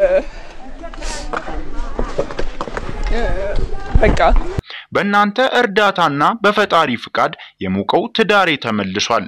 በቃ በእናንተ እርዳታና በፈጣሪ ፍቃድ የሞቀው ትዳሬ ተመልሷል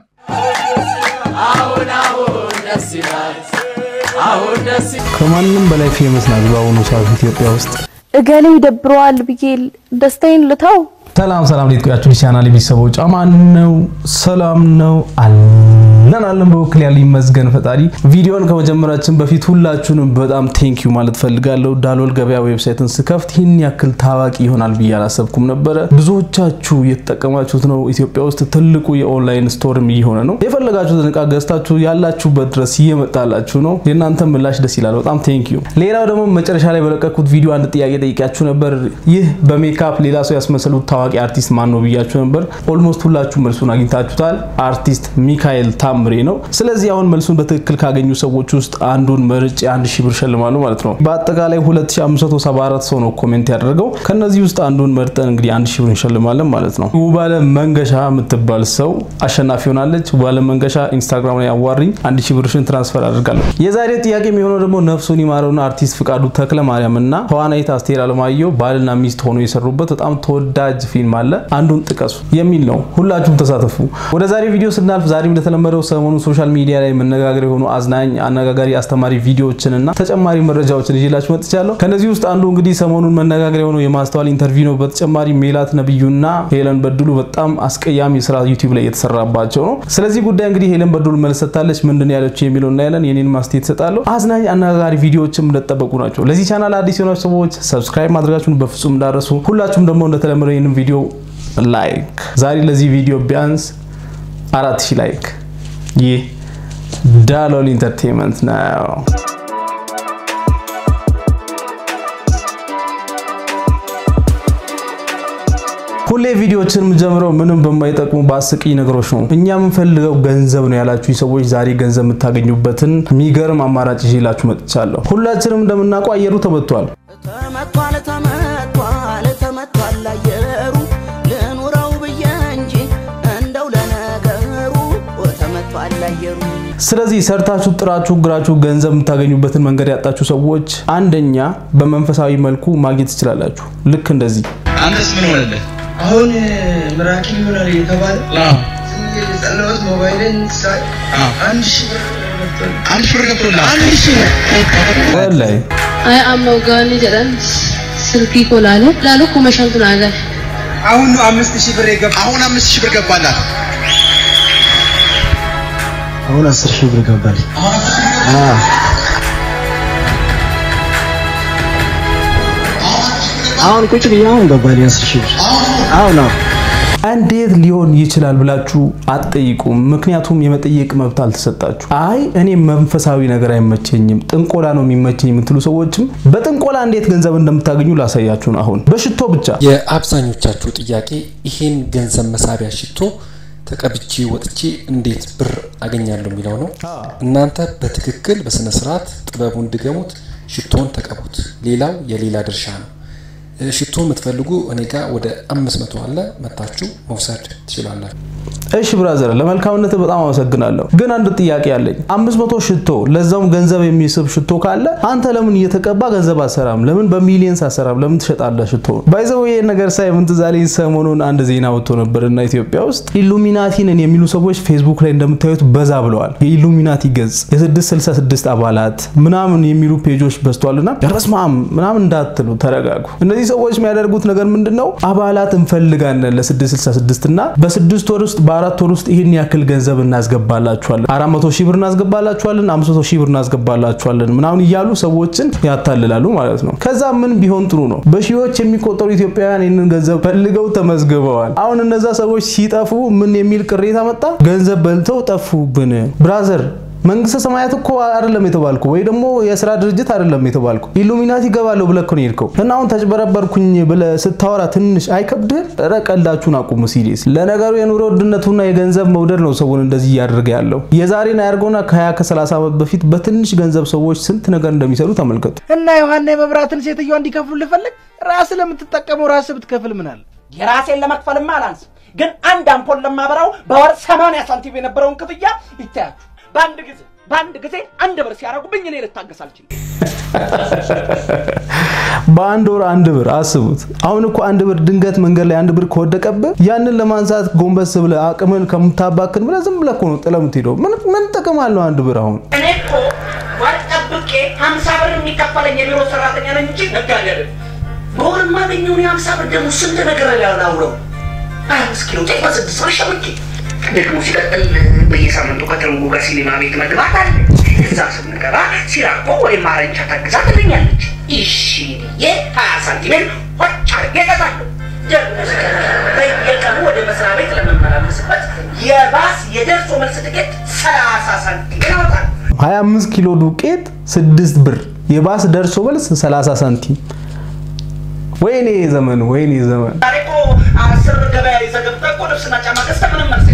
ከማንም በላይ ፌመስ ናት በአሁኑ ሰዓት ኢትዮጵያ ውስጥ እገሌ ይደብረዋል ብዬ ደስታዬን ልተው ሰላም ለጥቂያችሁ ቻናል ቢሰቦች አማን ነው ሰላም ነው አለን በወክል ያለ ይመስገን ፈጣሪ ቪዲዮን ከመጀመራችን በፊት ሁላችሁንም በጣም ቴንክ ዩ ማለት ፈልጋለሁ ዳሎል ገበያ ዌብሳይትን ስከፍት ይህን ያክል ታዋቂ ይሆናል ብዬ አላሰብኩም ነበር ብዙዎቻችሁ የተጠቀማችሁት ነው ኢትዮጵያ ውስጥ ትልቁ የኦንላይን ስቶርም ይሆነ ነው የፈለጋችሁትን ዕቃ ገዝታችሁ ያላችሁበት ድረስ ይመጣላችሁ ነው የናንተ ምላሽ ደስ ይላል በጣም ቴንክ ዩ ሌላው ደግሞ መጨረሻ ላይ በለቀኩት ቪዲዮ አንድ ጥያቄ ጠይቂያችሁ ነበር ይህ በሜካፕ ሌላ ሰው ያስመሰሉት ታዋቂ አርቲስት ማን ነው ብያችሁ ነበር ኦልሞስት ሁላችሁ መልሱን አግኝታችሁታል አርቲስት ሚካኤል ታምሬ ነው ስለዚህ አሁን መልሱን በትክክል ካገኙ ሰዎች ውስጥ አንዱን መርጬ 1000 ብር ሸልማለሁ ማለት ነው በአጠቃላይ 2574 ሰው ነው ኮሜንት ያደረገው ከነዚህ ውስጥ አንዱን መርጠን እንግዲህ 1000 ብር እንሸልማለን ማለት ነው ውባለ መንገሻ የምትባል ሰው አሸናፊ ሆናለች ውባለ መንገሻ ኢንስታግራም ላይ አዋሪኝ 1000 ብርሽን ትራንስፈር አድርጋለሁ የዛሬ ጥያቄ የሚሆነው ደግሞ ነፍሱን ይማረውና አርቲስት ፍቃዱ ተክለ ማርያምና ተዋናይት አስቴር አለማየሁ ባልና ሚስት ሆነው የሰሩበት በጣም ተወዳጅ ፊልም አለ አንዱን ጥቀሱ የሚል ነው ሁላችሁም ተሳተፉ ወደ ዛሬ ቪዲዮ ስናልፍ ዛሬም እንደተለመደው ሰሞኑን ሶሻል ሚዲያ ላይ መነጋገር የሆኑ አዝናኝ አነጋጋሪ አስተማሪ ቪዲዮዎችንና ተጨማሪ መረጃዎችን ይዤላችሁ መጥቻለሁ ከነዚህ ውስጥ አንዱ እንግዲህ ሰሞኑን መነጋገር የሆኑ የማስተዋል ኢንተርቪው ነው በተጨማሪ ሜላት ነብዩና ሄለን በድሉ በጣም አስቀያሚ ስራ ዩቲዩብ ላይ የተሰራባቸው ነው ስለዚህ ጉዳይ እንግዲህ ሄለን በድሉ መልስ ሰጣለች ምንድነው ያለችው የሚለው እና ያለን የኔን ማስተያየት ተሰጣለሁ አዝናኝ አነጋጋሪ ቪዲዮዎችም እንደተጠበቁ ናቸው ለዚህ ቻናል አዲስ የሆናችሁ ሰዎች ሰብስክራይብ ማድረጋችሁን በፍጹም እንዳትረሱ ሁላችሁም ደግሞ እንደተለመደው ይሄንን ቪዲዮ ላይክ ዛሬ ለዚህ ቪዲዮ ቢያንስ 4000 ላይክ ይህ ዳሎል ኢንተርቴይንመንት ነው ሁሌ ቪዲዮዎችን ምጀምረው ምንም በማይጠቅሙ ባስቂኝ ነገሮች ነው እኛ ምንፈልገው ገንዘብ ነው ያላችሁ ሰዎች ዛሬ ገንዘብ የምታገኙበትን ሚገርም አማራጭ ይዤላችሁ መጥቻለሁ ሁላችንም እንደምናውቀው አየሩ ተመቷል አየሩ ለኑራው በያንጂ እንደው ለነገሩ ተመቷል አየሩ ስለዚህ ሰርታችሁ ጥራችሁ ግራችሁ ገንዘብ የምታገኙበትን መንገድ ያጣችሁ ሰዎች አንደኛ በመንፈሳዊ መልኩ ማግኘት ትችላላችሁ ልክ እንደዚህ አንተስ ምን ሆነለ አሁን ምራኪል ሆናል የተባለ ስለዚህ ሞባይልን ሳይ 1000 ብር ገብቶላ 1000 ወላይ አይ አሞጋኒ ጀራን ስልኪ ኮላለ ላሉ ኮመሻንቱ ናገር አሁን ነው 5000 ብር ይገባ አሁን 5000 ብር ገባላት አሁን 10000 ብር ገባል አሁን ቁጭ ብያውን ገባል 10000 ብር አሁን እንዴት ሊሆን ይችላል ብላችሁ አትጠይቁም ምክንያቱም የመጠየቅ መብት አልተሰጣችሁ አይ እኔ መንፈሳዊ ነገር አይመቸኝም ጥንቆላ ነው የሚመቸኝ የምትሉ ሰዎችም በጥንቆላ እንዴት ገንዘብ እንደምታገኙ ላሳያችሁ ነው አሁን በሽቶ ብቻ የአብዛኞቻችሁ ጥያቄ ይሄን ገንዘብ መሳቢያ ሽቶ ተቀብጪ ወጥጪ እንዴት ብር አገኛለሁ የሚለው ነው እናንተ በትክክል በስነ ስርዓት ጥበቡን ድገሙት ሽቶን ተቀቡት ሌላው የሌላ ድርሻ ነው ሽቶ የምትፈልጉ እኔ ጋር ወደ 500 አለ መጣችሁ መውሰድ ትችላላችሁ እሺ ብራዘር ለመልካምነት በጣም አመሰግናለሁ ግን አንድ ጥያቄ አለኝ 500 ሽቶ ለዛውም ገንዘብ የሚስብ ሽቶ ካለ አንተ ለምን እየተቀባ ገንዘብ አሰራም ለምን በሚሊየንስ አሰራም ለምን ትሸጣለህ ሽቶ ባይዘው ይሄ ነገር ሳይ ምን ትዛለኝ ሰሞኑን አንድ ዜና ወጥቶ ነበርና ኢትዮጵያ ውስጥ ኢሉሚናቲን የሚሉ ሰዎች ፌስቡክ ላይ እንደምታዩት በዛ ብለዋል የኢሉሚናቲ ገጽ የ666 አባላት ምናምን የሚሉ ፔጆች በዝቷልና ረስማም ምናምን እንዳትሉ ተረጋጉ እነዚህ ሰዎች የሚያደርጉት ነገር ምንድነው አባላት እንፈልጋለን ለ666 እና በ6 ወር ውስጥ በ4 ወር ውስጥ ይሄን ያክል ገንዘብ እናስገባላችኋለን 400,000 ብር እናስገባላችኋለን 500,000 ብር እናስገባላችኋለን ምናምን ይያሉ ሰዎችን ያታልላሉ ማለት ነው ከዛ ምን ቢሆን ጥሩ ነው በሺዎች የሚቆጠሩ ኢትዮጵያውያን ይሄንን ገንዘብ ፈልገው ተመዝግበዋል አሁን እነዛ ሰዎች ሲጠፉ ምን የሚል ቅሬታ መጣ ገንዘብ በልተው ጠፉብን ብራዘር መንግስተ ሰማያት እኮ አይደለም የተባልኩ ወይ ደግሞ የሥራ ድርጅት አይደለም የተባልኩ ኢሉሚናቲ ገባለው ብለክ ነው ይልከው እና አሁን ተጭበረበርኩኝ ብለ ስታወራ ትንሽ አይከብድህ ረቀልዳችሁን አቁሙ ሲሪየስ ለነገሩ የኑሮ ውድነቱና የገንዘብ መውደድ ነው ሰውን እንደዚህ ያደርገ ያለው የዛሬን አያርገውና ከ20 ከ30 ዓመት በፊት በትንሽ ገንዘብ ሰዎች ስንት ነገር እንደሚሰሩ ተመልከቱ እና ዮሐና የመብራትን ሴትዮ እንዲከፍሉ ልፈልግ ራስ ለምትጠቀመው ራስ ብትከፍል ምናል የራሴን ለመክፈልማ አላንስ ግን አንድ አምፖል ለማበራው በወር 80 ሳንቲም የነበረውን ክፍያ ይታያችሁ ባንድ ጊዜ አንድ ብር ሲያረጉብኝ እኔ ልታገስ አልችልም በአንድ ወር 1 ብር አስቡት አሁን እኮ 1 ብር ድንገት መንገድ ላይ 1 ብር ከወደቀብህ ያንን ለማንሳት ጎንበስ ብለህ አቅምን ከምታባክን ብለህ ዝም ብለህ ነው ጥለህ የምትሄደው ምን ጥቅም አለው 1 ብር አሁን እኔ እኮ ወርጠብቄ 50 ብር የሚከፈለኝ የቢሮ ሰራተኛ ነኝ እንጂ ነጋዴ አይደለም በወር ማገኘው 50 ብር ደግሞ ስንት ነገር ያላውለው 5 ኪሎ ጤፍ በ6 ብር ሸምቼ ደግሞ ሲቀጥል በየሳምንቱ ከተንጉ ጋር ሲኒማ ቤት መግባት አለ እዛ ስንገባ ሲራቆ ወይ ማረንቻ ታግዛ ትለኛለች እሺ የ20 ሳንቲም ወጣ የገዛለሁ በየቀኑ ወደ መስሪያ ቤት ለመመላለስበት የባስ የደርሶ መልስ ትኬት 30 ሳንቲም ያወጣል 25 ኪሎ ዱቄት 6 ብር የባስ ደርሶ መልስ 30 ሳንቲም ወይኔ ዘመን ታሪኮ 10 ገበያ ይዘገብጣቆ ልብስና ጫማ ገዝተህ ምንም መልስ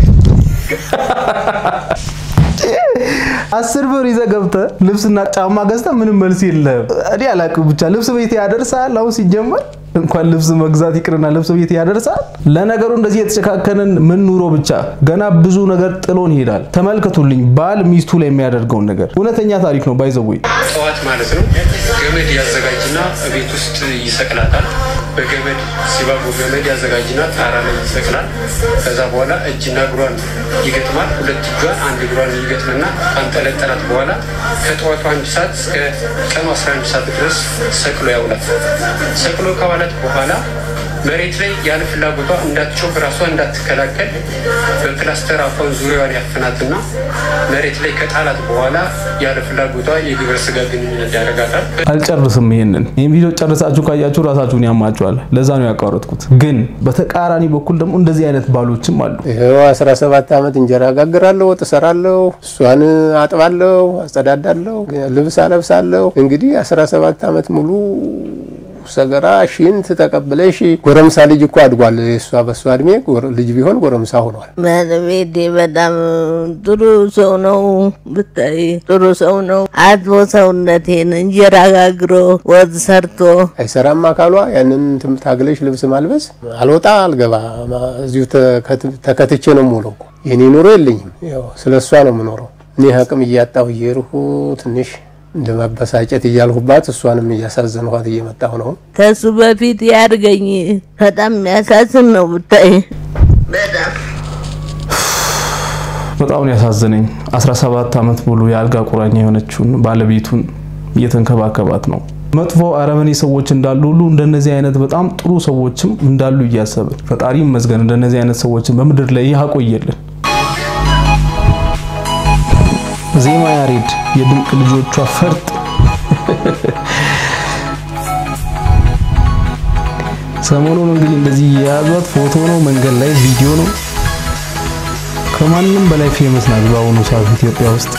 10 ብር ይዘገብተህ ልብስና ጫማ ገዝተህ ምንም መልስ የለም እዲ አላቅም ብቻ ልብስ ቤት ያደርሳል አው ሲጀመር እንኳን ልብስ መግዛት ይቅርና ልብስ ቤት ያደርሳል ለነገሩ እንደዚህ የተጨካከነን ምን ኑሮ ብቻ ገና ብዙ ነገር ጥሎን ይሄዳል ተመልከቱልኝ ባል ሚስቱ ላይ የሚያደርገው ነገር እውነተኛ ታሪክ ነው ባይዘውይ ጧት ማለት ነው ገመድ ያዘጋጅና ቤት ውስጥ ይሰቅላታል በገመድ ሲባቡ ገመድ ያዘጋጅና ጣራ ላይ ይሰቅላል ከዛ በኋላ እጅና እግሯን ይገጥማል ሁለት እጇን አንድ እግሯን ይገጥምና አንጠለጠላት በኋላ ከጧቱ 1 ሰዓት እስከ ቀኑ 11 ሰዓት ድረስ ሰቅሎ ያውላል ሰቅሎ ከዋላት በኋላ መሬት ላይ ያለ ፍላጎቷ እንዳትጮህ ራሷ እንዳትከላከል በፕላስተር አፏን ዙሪያዋን ያፈናትና መሬት ላይ ከጣላት በኋላ ያለ ፍላጎቷ የግብረ ስጋ ግንኙነት ያደርጋታል አልጨርስም ይሄን ቪዲዮ ጨርሳችሁ ካያችሁ ራሳችሁን ያማችኋል ለዛ ነው ያቋረጥኩት ግን በተቃራኒ በኩል ደግሞ እንደዚህ አይነት ባሎችም አሉ ይሄው 17 አመት እንጀራ ጋግራለሁ ወጥ ሰራለሁ እሷን አጥባለሁ አጸዳዳለሁ ልብስ አለብሳለሁ እንግዲህ 17 አመት ሙሉ ሰገራ ሽንት ተቀበለሽ ጎረምሳ ልጅ እኮ አድጓል እሷ በሷ እድሜ ልጅ ቢሆን ጎረምሳ ሆኗል ባለቤቴ በጣም ጥሩ ሰው ነው ብታይ ጥሩ ሰው ነው አጥቦ ሰውነቴን እንጀራ ጋግሮ ወጥ ሰርቶ አይሰራም አካሏ ያንን ትምታግለሽ ልብስ ማልበስ አልወጣ አልገባ እዚሁ ተከትቼ ነው የምውለው የኔ ኑሮ የለኝም ያው ስለሷ ነው የምኖረው እኔ አቅም እያጣው ይርሁ ትንሽ እንደማበሳጨት ይያልሁባት እሷንም እያሳዘንኋት እየመጣሁ ነው ከሱ በፊት ያርገኝ በጣም ያሳዝን ነው ብታይ በጣም ያሳዝነኝ 17 አመት ሙሉ ያልጋ ቁራኛ የሆነችውን ባለቤቱን እየተንከባከባት ነው መጥፎ አረመኔ ሰዎች እንዳሉ ሁሉ እንደነዚህ አይነት በጣም ጥሩ ሰዎችም እንዳሉ እያሰብን ፈጣሪ ይመስገን እንደነዚህ አይነት ሰዎችን በመድር ላይ ያቆየልን ዜማ ያሬድ የድንቅ ልጆቿ ፈርጥ ሰሞኑን እንግዲህ እንደዚህ ያዟት ፎቶ ነው መንገድ ላይ ቪዲዮ ነው ከማንም በላይ ፌመስ ናት በአሁኑ ሰዓት ኢትዮጵያ ውስጥ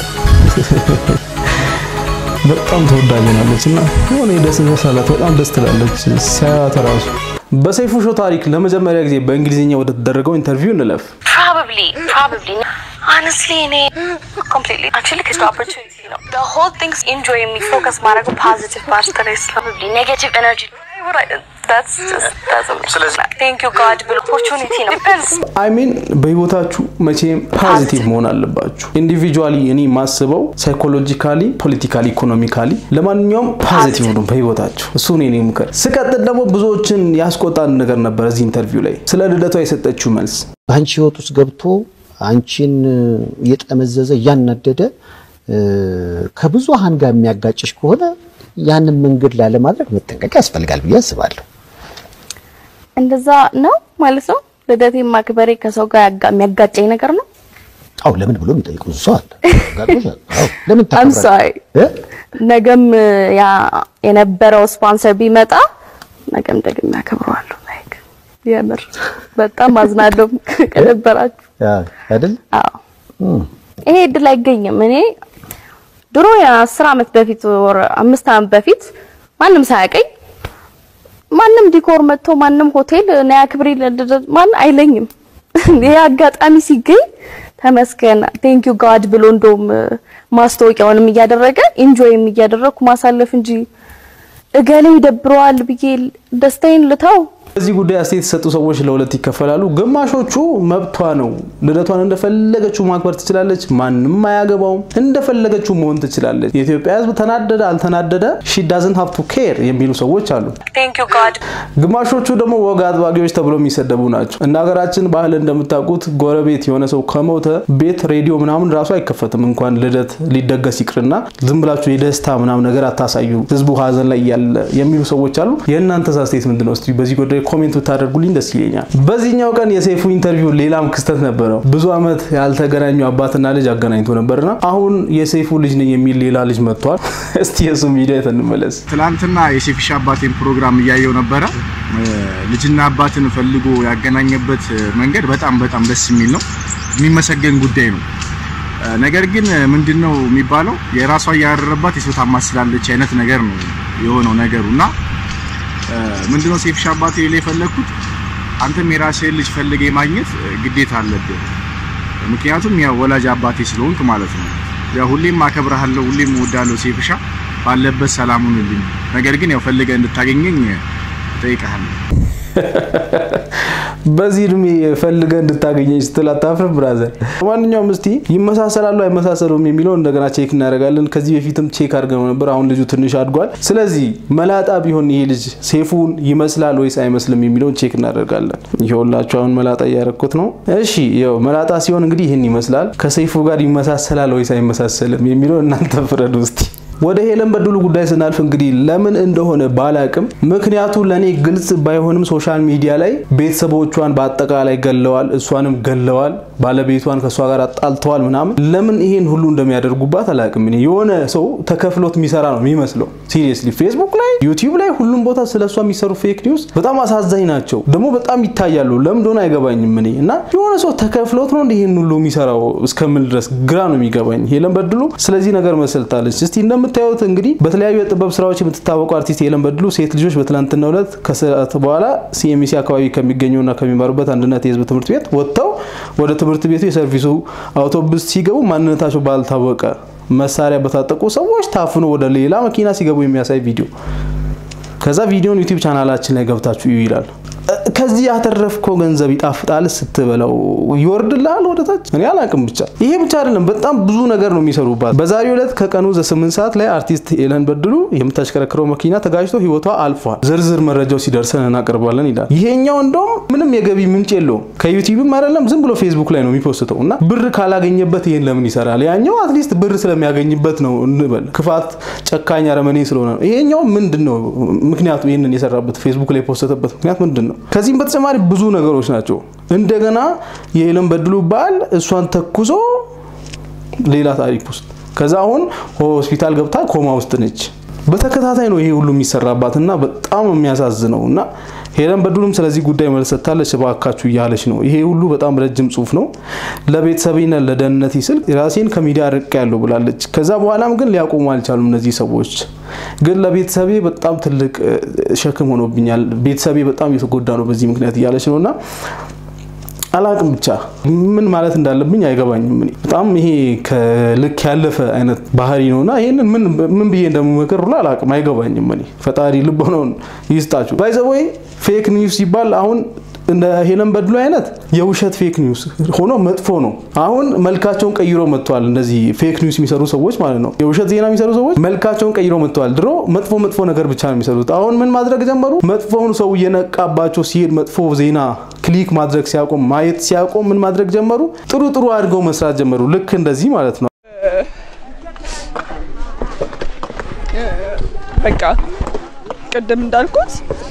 በጣም ተወዳጅ ናለችና ሆነ ደስታላት በጣም ደስ ትላለች ሲያዩት ራሱ በሰይፉ ሾው ታሪክ ለመጀመሪያ ጊዜ በእንግሊዝኛ ወደ ተደረገው ኢንተርቪው እንለፍ probably honestly completely actually it's the opportunity the whole thing's enjoying me focus ማድረግ positive part stress probably negative energy that's thank you god for opportunity depends I mean በህይወታችሁ መቼም ፖዚቲቭ መሆን አለባችሁ ኢንዲቪጁዋሊ እኔ ማስበው ሳይኮሎጂካሊ ፖለቲካሊ ኢኮኖሚካሊ ለማንኛውም ፖዚቲቭ ነው በህይወታችሁ እሱ ነው ምክር ስቀጥል ደግሞ ብዙዎችን ያስቆጣን ነገር ነበር እዚህ ኢንተርቪው ላይ ስለ ልደቷ የሰጠችው መልስ አንቺ ህይወት ውስጥ ገብቶ አንቺን እየጠመዘዘ ያናደደ ከብዙሃን ጋር የሚያጋጭሽ ከሆነ ያንን መንገድ ላይ ለማድረግ መጠንቀቅ ያስፈልጋል ብዬ አስባለሁ እንደዛ ነው ማለት ነው ልደቴ ማክበሬ ከሰው ጋር የሚያጋጨኝ ነገር ነው አው ለምን ብሎ የሚጠይቁ ሰው አለ ጋርጎሻል አው ለምን I'm sorry ነገም ያ የነበረው ስፖንሰር ቢመጣ ነገም ደግሜ አከብረዋለሁ like የምር በጣም አዝናለሁ ከነበራችሁ አይደል አዎ ይሄ ድል አይገኝም እኔ ድሮ ያ10 አመት በፊት ወር 5 አመት በፊት ማንንም ሳያቀኝ ማንንም ዲኮር መጥቶ ማንንም ሆቴል ነው ያክብሪ ማን አይለኝም ይሄ አጋጣሚ ሲገኝ ተመስገን thank you god ብሎ እንደም ማስተዋቂያውንም ያደረገ ኢንጆይም ያደረኩ ማሳለፍ እንጂ እገሌ ይደብረዋል ብዬ ደስታዬን ልተው እዚህ ጉዳይ አስተያየት ሰጡ ሰዎች ለሁለት ይከፈላሉ ግማሾቹ መብቷ ነው ልደቷን እንደፈለገችው ማክበር ትችላለች ማንንም አያገባው እንደፈለገችው መሆን ትችላለች የኢትዮጵያ ህዝብ ተናደደ አልተናደደ she doesn't have to care የሚሉ ሰዎች አሉ thank you god ግማሾቹ ደግሞ ወግ አጥባቂዎች ተብለው የሚሰደቡ ናቸው እና ሀገራችን ባህል እንደምታውቁት ጎረቤት የሆነ ሰው ከሞተ ቤት ሬዲዮ ምናምን ራሱ አይከፈትም እንኳን ልደት ሊደገስ ይቅርና ዝም ብላችሁ የደስታ ምናምን ነገር አታሳዩ ህዝቡ ሀዘን ላይ ያለ የሚሉ ሰዎች አሉ የእናንተ አስተያየት ምንድነው እስቲ በዚህ ጉዳይ ኮሜንት ታደርጉልኝ ደስ ይለኛል በዚህኛው ቀን የሰይፉ ኢንተርቪው ሌላም ክስተት ነበረው ብዙ አመት ያልተገናኙ አባትና ልጅ አገናኝቶ ነበርና አሁን የሰይፉ ልጅ ነኝ የሚል ሌላ ልጅ መጥቷል እስቲ የሱ ቪዲዮ ተንመለስ ትላንትና የሰይፉ አባቴን ፕሮግራም ያያየው ነበር ልጅና አባትን ፈልጎ ያገናኘበት መንገድ በጣም ደስ የሚል ነው የሚመሰገን ጉዳይ ነው ነገር ግን ምንድነው የሚባለው የራሷ ያረረባት የሰው ታማስላለች አይነት ነገር ነው የሆነው ነገሩና ምንድነው ሰይፉ አባቴ ላይ ፈለኩት አንተም የራስህን ልጅ ፈልገ ማግኘት ግዴታ አለብህ ምክንያቱም ያ ወላጅ አባቴ ስለሆንክ ማለት ነው ያ ሁሌም አከብራለሁ ሁሌም ወዳለው ሰይፉ ባለበት ሰላሙን ልኝ ነገር ግን ያው ፈልገ እንድታገኘኝ ጠይቀሃለሁ በዚህ ድሜ ፈልገ እንድታገኘኝ ስትላታፍር ብራዘር ማንኛውም እስቲ ይመሳሰላሉ አይመሳሰሉም የሚለው እንደገና ቼክ እናደርጋለን ከዚህ በፊትም ቼክ አድርገን ነበር አሁን ልጁ ትንሽ አድጓል ስለዚህ መላጣ ቢሆን ይሄ ልጅ ሰይፉን ይመስላል ወይስ አይመስልም የሚለው ቼክ እናደርጋለን ይኸውላችሁ አሁን መላጣ ያረኩት ነው እሺ ይኸው መላጣ ሲሆን እንግዲህ ይሄን ይመስላል ከሰይፉ ጋር ይመሳሰላል ወይስ አይመሳሰልም የሚለው እናንተ ፍረዱ እስቲ ወደ ሄለን በድሉ ጉዳይ ስናልፍ እንግዲህ ለምን እንደሆነ ባላቅም ምክንያቱ ለኔ ግልጽ ባይሆንም ሶሻል ሚዲያ ላይ ቤተሰቦቿን በአጠቃላይ ገለዋል እሷንም ገለዋል ባለቤቷን ከሷ ጋር አጣልተዋል ምናምን ለምን ይሄን ሁሉ እንደሚያደርጉባት አላቅም እኔ የሆነ ሰው ተከፍሎት የሚሰራ ነው የሚመስለው ሲሪየስሊ ፌስቡክ ላይ ዩቲዩብ ላይ ሁሉም ቦታ ስለሷ የሚሰሩ ፌክ ኒውስ በጣም አሳዛኝ ናቸው ደግሞ በጣም ይታያሉ ለምን እንደሆነ አይገባኝም እኔ እና የሆነ ሰው ተከፍሎት ነው ይሄን ሁሉ የሚሰራው እስከምን ድረስ ግራ ነው የሚገባኝ ሄለን በድሉ ስለዚህ ነገር መሰልታለች እስቲ እንደምታዩት እንግዲህ በተለያዩ የጥበብ ስራዎች የምትታወቀው አርቲስት ሄለን በድሉ ሴት ልጆች በትላንትናው ዕለት ከሰዓት በኋላ ሲኤምሲ አካባቢ ከሚገኙና ከሚማሩበት አንድነት የህዝብ ትምህርት ቤት ወጥተው ወደ ትምህርት ቤቱ የሰርቪሱ አውቶቡስ ሲገቡ ማንነታቸው ባልታወቀ መሳሪያ በታጠቁ ሰዎች ታፍኖ ወደ ሌላ መኪና ሲገቡ የሚያሳይ ቪዲዮ ከዛ ቪዲዮን ዩቲዩብ ቻናላችን ላይ ገብታችሁ ይላል ከዚህ ያተረፍከው ገንዘብ ይጣፍጣል ስትበለው ይወርድልሃል ወደታች እኔ አላቅም ብቻ ይሄ ብቻ አይደለም በጣም ብዙ ነገር ነው የሚሰሩባት በዛሬው ዕለት ከቀኑ 8 ሰዓት ላይ አርቲስት ሄለን በድሉ የምታሽከረክረው መኪና ተጋጭቶ ህይወቷ አልፏል ዝርዝር መረጃው ሲደርሰን እናቀርባለን ይላል ይሄኛው እንደውም ምንም የገቢ ምንጭ የለውም ከዩቲዩብም አይደለም ዝም ብሎ ፌስቡክ ላይ ነው የሚፖስተውና ብር ካላገኘበት ይሄን ለምን ይሰራል ያኛው አትሊስት ብር ስለሚያገኝበት ነው እንበል ክፋት ጨካኝ አረመኔ ስለሆነ ይሄኛው ምንድነው ምክንያቱ ይሄንን የሰራበት ፌስቡክ ላይ ፖስተበት ምክንያት ምንድነው ከዚህም በተጨማሪ ብዙ ነገሮች ናቸው እንደገና የሄለን በድሉ ባል እሷን ተኩሶ ሌላ ታሪክ ውስጥ ከዛ አሁን ሆስፒታል ገብታ ኮማ ውስጥ ነች በተከታታይ ነው ይሄ ሁሉ የሚሰራባትና በጣም የሚያሳዝነውና ሄለን በድሉም ስለዚህ ጉዳይ መልሰታለች ባካችሁ ያለች ነው ይሄ ሁሉ በጣም ረጅም ጽሁፍ ነው ለቤተሰቤና ለደህንነቴ ስል ራሴን ከሚዲያ ርቄ ያለው ብላለች ከዛ በኋላም ግን ሊያቆሙ አልቻሉም እነዚህ ሰዎች ግን ለቤተሰቤ በጣም ትልቅ ሸክም ሆኖብኛል ቤተሰቤ በጣም የተጎዳ ነው በዚህ ምክንያት ያለች ነውና አላቅም ብቻ ምን ማለት እንዳለብኝ አይገባኝም እኔ በጣም ይሄ ከልክ ያለፈ አይነት ባህሪ ነውና ይሄንን ምን ብዬ እንደምመከር ሁሉ አላቅም አይገባኝም እኔ ፈጣሪ ልቦናውን ይስጣችሁ ባይ ዘ ወይ ፌክ ኒውስ ይባል አሁን እንደ ሄለን በድሉ አይነት የውሸት ፌክ ኒውስ ሆኖ መጥፎ ነው አሁን መልካቸውን ቀይሮ መጥቷል እንደዚህ ፌክ ኒውስ የሚሰሩ ሰዎች ማለት ነው የውሸት ዜና የሚሰሩ ሰዎች መልካቸውን ቀይሮ መጥቷል ድሮ መጥፎ ነገር ብቻ ነው የሚሰሩት አሁን ምን ማድረግ ጀመሩ መጥፎውን ሰው እየነቃባቸው ሲሄድ መጥፎ ዜና ክሊክ ማድረግ ሲያቆም ማየት ሲያቆም ምን ማድረግ ጀመሩ ጥሩ አድርገው መስራት ጀመሩ ልክ እንደዚህ ማለት ነው በቃ ቀደም እንዳልኩት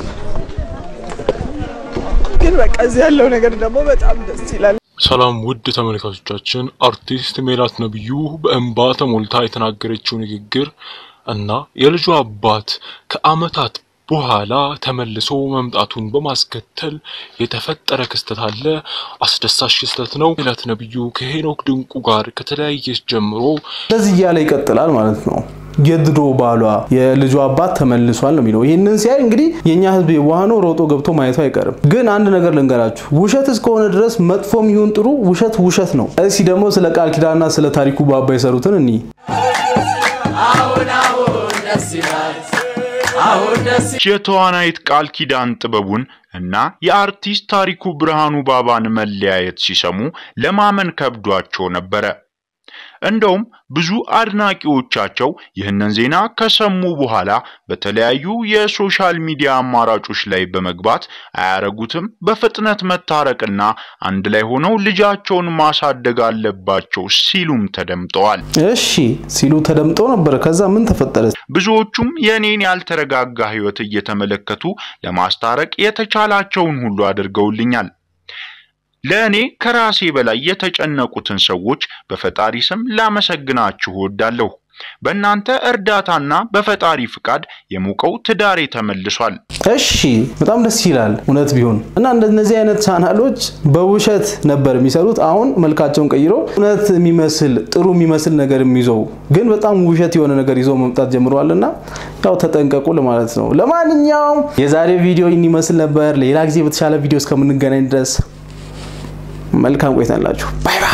ግን በቃ እዚህ ያለው ነገር ደግሞ በጣም ደስ ይላል ሰላም ውድ ተመልካቾቻችን አርቲስት ሜላት ነብዩ በእንባ ተሞልታ የተናገረችው ንግግር እና የልጇ አባት ከአመታት በኋላ ተመልሶ መምጣቱን በማስከተል የተፈጠረ ክስተት አለ አስደሳች ክስተት ነው ሜላት ነብዩ ከሄኖክ ድንቁ ጋር ከተለያየች ጀምሮ ለዚህ ያለ ይቀጥላል ማለት ነው የድሮ ባሏ የልጇ አባት ተመልሷል ነው የሚለው ይሄንን ሲያይ እንግዲህ የኛ ህዝብ የዋህኖ ሮጦ ገብቶ ማየቱ አይቀርም ግን አንድ ነገር ልንገራችሁ ውሸት እስከሆነ ድረስ መጥፎም ይሁን ጥሩ ውሸት ነው እሺ ደግሞ ስለ ቃል ኪዳንና ስለ ታሪኩ ባባ ይሰሩትን እኒ አሁን ደስ ይላል የተዋናይት ቃል ኪዳን ጥበቡን እና የአርቲስት ታሪኩ ብርሃኑ ባባን መለያየት ሲሰሙ ለማመን ከብዷቸው ነበር። እንደውም ብዙ አድናቂዎቻቸው ይህንን ዜና ከሰሙ በኋላ በተለያዩ የሶሻል ሚዲያ አማራጮች ላይ በመግባት አያረጉትም በፍጥነት መታረቅና አንድ ላይ ሆነው ልጃቸውን ማሳደግ አለባቸው ሲሉም ተደምጠዋል። እሺ ሲሉ ተደምጠው ነበር። ከዛ ምን ተፈጠረ? ብዙዎቹም የኔን ያልተረጋጋ ህይወት እየተመለከቱ ለማስታረቅ የተቻላቸውን ሁሉ አድርገውልኛል። ለኔ ከራሴ በላይ የተጨነቁትን ሰዎች በፈጣሪ ስም ላመሰግናችሁ ወዳለሁ። በእናንተ እርዳታና በፈጣሪ ፍቃድ የሞቀው ትዳሬ ተመልሷል። እሺ በጣም ደስ ይላል እውነት ቢሆን እና እንደነዚህ አይነት ቻናሎች በውሸት ነበር የሚሰሩት። አሁን መልካቸውን ቀይረው እውነት የሚመስል ጥሩ የሚመስል ነገር የሚይዘው ግን በጣም ውሸት የሆነ ነገር ይዘው መምጣት ጀምረዋልና ያው ተጠንቀቁ ለማለት ነው። ለማንኛውም የዛሬ ቪዲዮ ይመስል ነበር። ሌላ ጊዜ በተሻለ ቪዲዮ እስከምንገናኝ ድረስ መልካም ቆይታ አላችሁ። ባይ ባይ።